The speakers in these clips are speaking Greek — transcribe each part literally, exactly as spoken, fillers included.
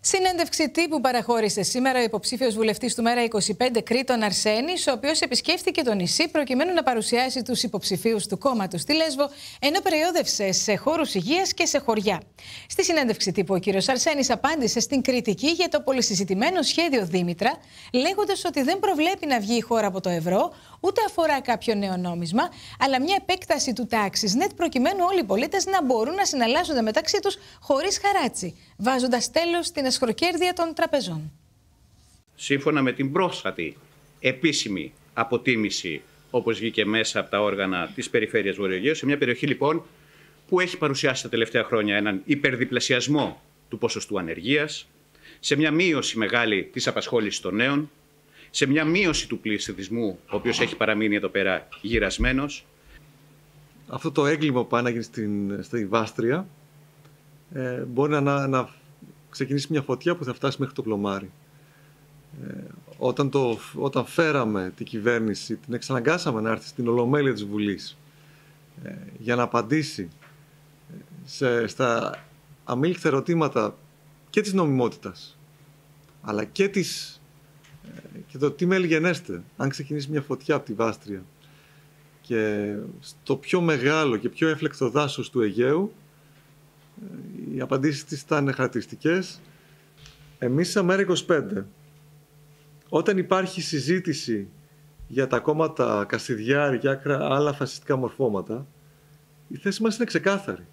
Συνέντευξη τύπου παραχώρησε σήμερα ο υποψήφιος βουλευτής του Μέρα είκοσι πέντε Κρήτων Αρσένης, ο οποίος επισκέφθηκε το νησί προκειμένου να παρουσιάσει τους υποψηφίους του κόμματος στη Λέσβο, ενώ περιόδευσε σε χώρους υγείας και σε χωριά. Στη συνέντευξη τύπου, ο κύριος Αρσένης απάντησε στην κριτική για το πολυσυζητημένο σχέδιο Δήμητρα, λέγοντας ότι δεν προβλέπει να βγει η χώρα από το ευρώ, ούτε αφορά κάποιο νέο νόμισμα, αλλά μια επέκταση του TaxisNet προκειμένου όλοι οι πολίτες να μπορούν να συναλλάσσονται μεταξύ τους χωρίς χαράτσι, βάζοντας τέλος στην εσχροκέρδεια των τραπεζών. Σύμφωνα με την πρόσφατη επίσημη αποτίμηση, όπως βγήκε μέσα από τα όργανα της Περιφέρειας Βορειοαιγαίου, σε μια περιοχή λοιπόν που έχει παρουσιάσει τα τελευταία χρόνια έναν υπερδιπλασιασμό του ποσοστού ανεργίας, σε μια μείωση μεγάλη της απασχόλησης των νέων, σε μια μείωση του πληθυσμού, ο οποίος έχει παραμείνει εδώ πέρα γυρασμένος. Αυτό το έγκλημα που πάει να γίνει στην, στη Βάστρια ε, μπορεί να, να ξεκινήσει μια φωτιά που θα φτάσει μέχρι το πλωμάρι. Ε, όταν, το, όταν φέραμε την κυβέρνηση, την εξαναγκάσαμε να έρθει στην Ολομέλεια της Βουλής ε, για να απαντήσει σε, στα αμήλικτα ερωτήματα και της νομιμότητας, αλλά και, της, ε, και το τι μέλη γενέστε, αν ξεκινήσει μια φωτιά από τη Βάστρια. Και στο πιο μεγάλο και πιο έφλεκτο δάσος του Αιγαίου, οι απαντήσεις της ήταν χαρακτηριστικές. Εμείς σαν Μέρα είκοσι πέντε, όταν υπάρχει συζήτηση για τα κόμματα Κασιδιάρη και άκρα άλλα φασιστικά μορφώματα, η θέση μας είναι ξεκάθαρη.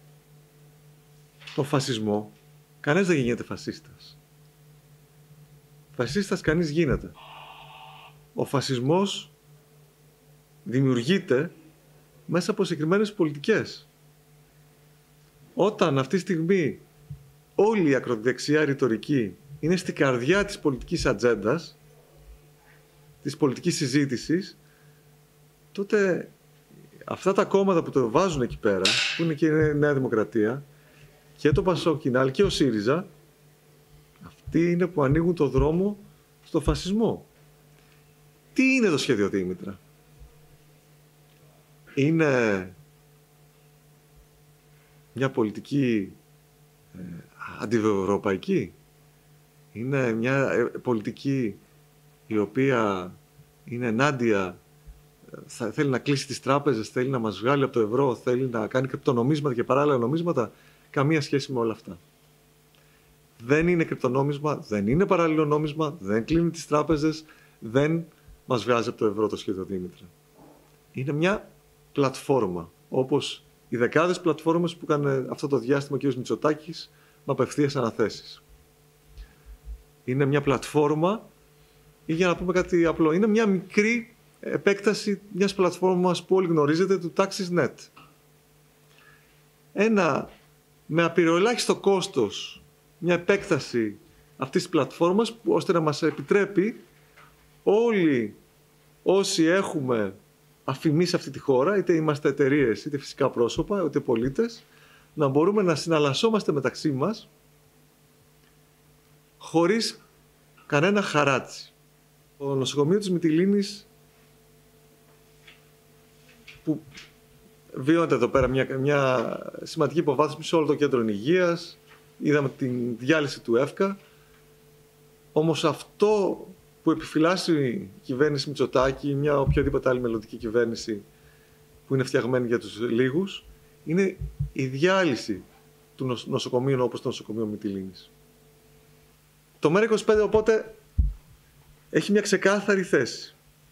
Το φασισμό, κανένας δεν γίνεται φασίστας. Φασίστας κανείς γίνεται. Ο φασισμός δημιουργείται μέσα από συγκεκριμένες πολιτικές. Όταν αυτή τη στιγμή όλη η ακροδεξιά ρητορική είναι στην καρδιά της πολιτικής ατζέντας, της πολιτικής συζήτησης, τότε αυτά τα κόμματα που το βάζουν εκεί πέρα, που είναι και η Νέα Δημοκρατία, και το Πασόκ και ο ΣΥΡΙΖΑ, αυτοί είναι που ανοίγουν το δρόμο στο φασισμό. Τι είναι το σχέδιο Δήμητρα? Είναι μια πολιτική ε, αντιευρωπαϊκή. Είναι μια ε, πολιτική η οποία είναι ενάντια, θα, θέλει να κλείσει τις τράπεζες, θέλει να μας βγάλει από το ευρώ, θέλει να κάνει κρυπτονομίσματα και παράλληλα νομίσματα. Καμία σχέση με όλα αυτά. Δεν είναι κρυπτονόμισμα, δεν είναι παράλληλο νόμισμα, δεν κλείνει τις τράπεζες, δεν μας βγάζει από το ευρώ το σχέδιο Δήμητρα. Είναι μια πλατφόρμα, όπως οι δεκάδες πλατφόρμες που έκανε αυτό το διάστημα ο κ. Μητσοτάκης με απευθείας αναθέσεις. Είναι μια πλατφόρμα, ή για να πούμε κάτι απλό, είναι μια μικρή επέκταση μιας πλατφόρμας που όλοι γνωρίζετε, του TaxisNet. Ένα με απειροελάχιστο κόστος, μια επέκταση αυτής της πλατφόρμας, που, ώστε να μας επιτρέπει όλοι όσοι έχουμε αφημί σε αυτή τη χώρα, είτε είμαστε εταιρείες, είτε φυσικά πρόσωπα, είτε πολίτες, να μπορούμε να συναλλασσόμαστε μεταξύ μας χωρίς κανένα χαράτσι. Το νοσοκομείο της Μυτιλήνης, που βιώνεται εδώ πέρα μια, μια σημαντική υποβάθμιση σε όλο το κέντρο υγείας, είδαμε την διάλυση του ΕΦΚΑ, όμως αυτό που επιφυλάσσει η κυβέρνηση Μητσοτάκη, μια οποιαδήποτε άλλη μελλοντική κυβέρνηση που είναι φτιαγμένη για τους λίγους, είναι η διάλυση του νοσοκομείου όπως το νοσοκομείο Μυτιλήνης. Το Μέρα είκοσι πέντε οπότε έχει μια ξεκάθαρη θέση.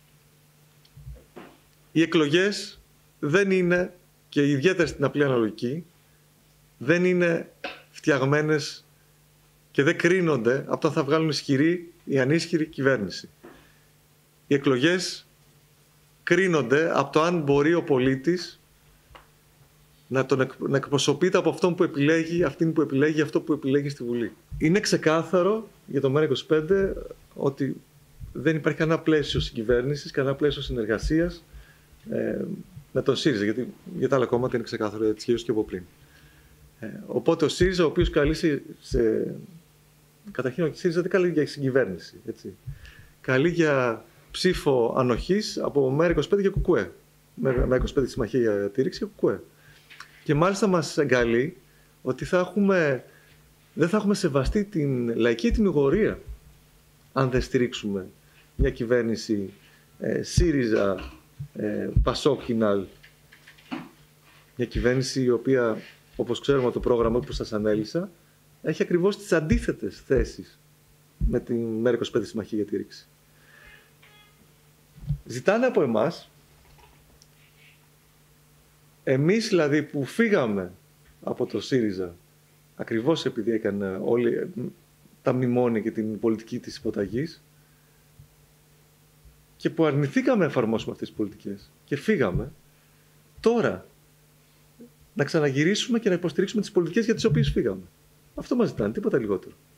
Οι εκλογές δεν είναι, και ιδιαίτερα στην απλή αναλογική, δεν είναι φτιαγμένες και δεν κρίνονται από το αν θα βγάλουν ισχυρή ή ανίσχυρη κυβέρνηση. Οι εκλογές κρίνονται από το αν μπορεί ο πολίτης να, τον εκ, να εκπροσωπείται από αυτόν που επιλέγει, αυτήν που επιλέγει, αυτό που επιλέγει στη Βουλή. Είναι ξεκάθαρο για το Μέρα είκοσι πέντε ότι δεν υπάρχει κανένα πλαίσιο συγκυβέρνησης, κανένα πλαίσιο συνεργασίας ε, με τον ΣΥΡΙΖΑ, γιατί για τα άλλα κόμματα είναι ξεκάθαρο, έτσι και από πριν. Ε, οπότε ο ΣΥΡΙΖΑ, ο οποίος καλεί σε, σε καταρχήν ο ΣΥΡΙΖΑ δεν καλεί για συγκυβέρνηση. Έτσι. Καλεί για ψήφο ανοχής από Μέρα είκοσι πέντε και ΚΚΕ. Μέρα είκοσι πέντε Συμμαχία για τη Ρήξη και ΚΚΕ. Και μάλιστα μας εγκαλεί ότι θα έχουμε δεν θα έχουμε σεβαστεί την λαϊκή τιμιγορία αν δεν στηρίξουμε μια κυβέρνηση ε, ΣΥΡΙΖΑ, ε, Πασόκ-Κινάλ. Μια κυβέρνηση η οποία, όπως ξέρουμε το πρόγραμμα που σας ανέλησα, έχει ακριβώς τις αντίθετες θέσεις με την ΜΕΡΑ είκοσι πέντε Συμμαχία για τη Ρήξη. Ζητάνε από εμάς, εμείς δηλαδή που φύγαμε από το ΣΥΡΙΖΑ, ακριβώς επειδή έκανε όλοι τα μνημόνια και την πολιτική της υποταγής, και που αρνηθήκαμε να εφαρμόσουμε αυτές τις πολιτικές και φύγαμε, τώρα να ξαναγυρίσουμε και να υποστηρίξουμε τις πολιτικές για τις οποίες φύγαμε. Αυτό μας ζητάνε, τίποτα λιγότερο.